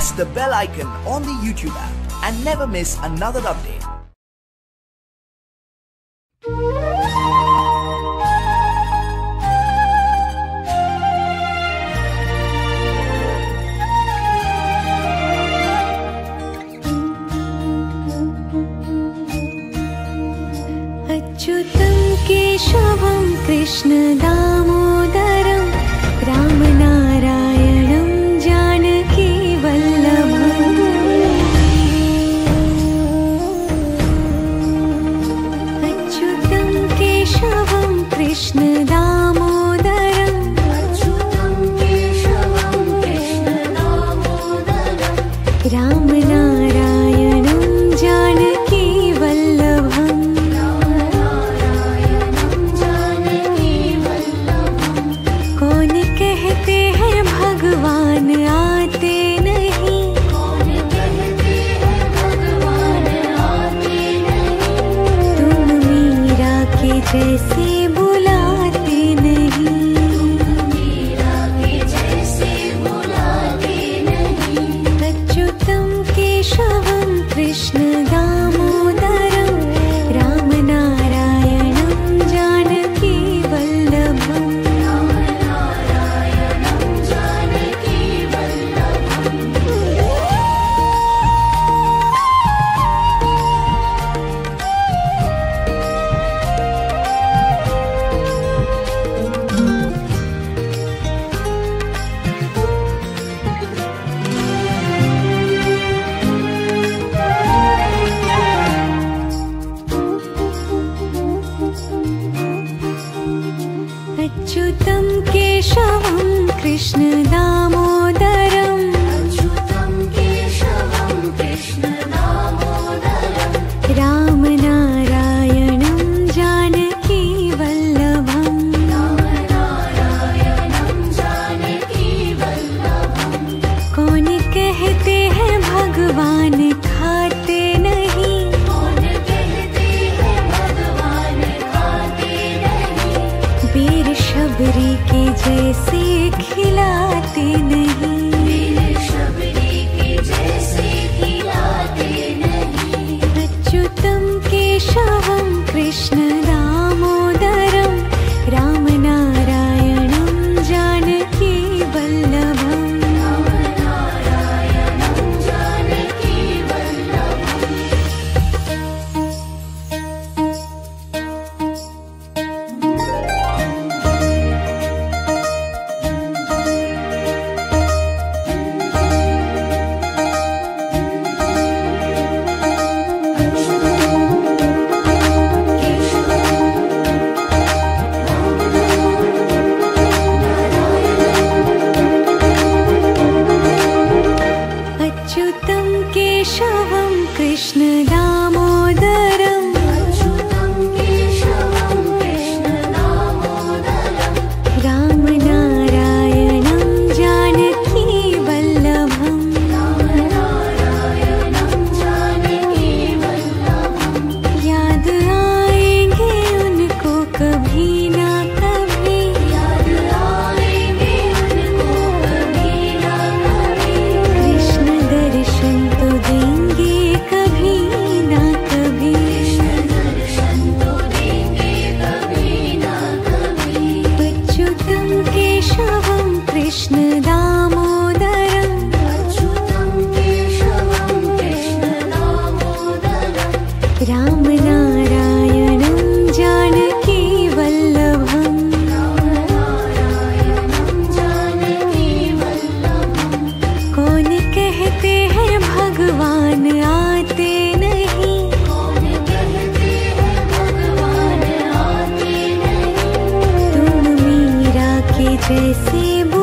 press the bell icon on the YouTube app and never miss another update. अच्युतं केशवं कृष्ण दामोदरं रामनारायणं जानकी वल्लभम्। अच्युतं केशवं कृष्ण दामोदरं रामनारायणं जानकी वल्लभम्। कौन कहते हैं भगवान आते नहीं, तुम मीरा के जैसे बुलाते नहीं। अच्युतं केशवं कृष्ण दामोदरं रामनारायणं जानकी वल्लभम्। अच्युतं केशवं कृष्ण दामोदरं रामनारायणं जानकी वल्लभम्। कौन कहते हैं भगवान खाते नहीं, बेर शबरी के जैसे खिलाते नहीं। अच्युतं केशवं कृष्ण दामोदरं रामनारायणं जानकी वल्लभम्। अच्युतं केशवं कृष्ण दामोदरं रामनारायणं जानकी वल्लभम्। याद आएंगे उनको कभी ना कभी, कृष्ण दर्शन तो देंगे कभी ना कभी। अच्युतं केशवं कृष्ण दामोदरं रामनारायणं जानकी वल्लभम्। कौन कहते हैं भगवान आते नहीं, तुम मीरा के जैसे